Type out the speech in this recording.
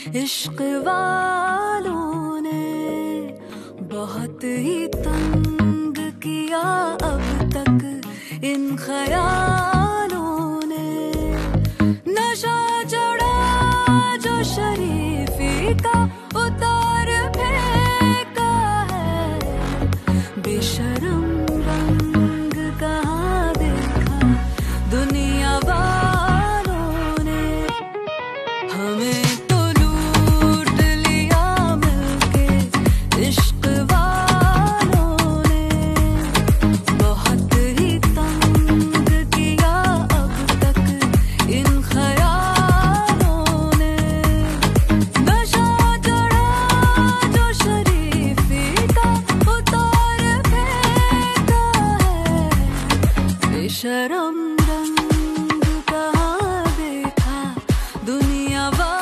इश्क वालों ने बहुत ही तंग किया अब तक इन ख्यालों ने। नशा चढ़ा जो शरीफी का उतार फेंका है, बेशरम रंग कहाँ देखा दुनिया वालों ने। हमें तो लूट लिया मिलके इश्क वालों ने, बहुत ही तंग किया अब तक इन ख्यालों ने। नशा चढ़ा जो शरीफी का उतार फेंका है, बेशरम रंग कहाँ देखा दुनिया वालों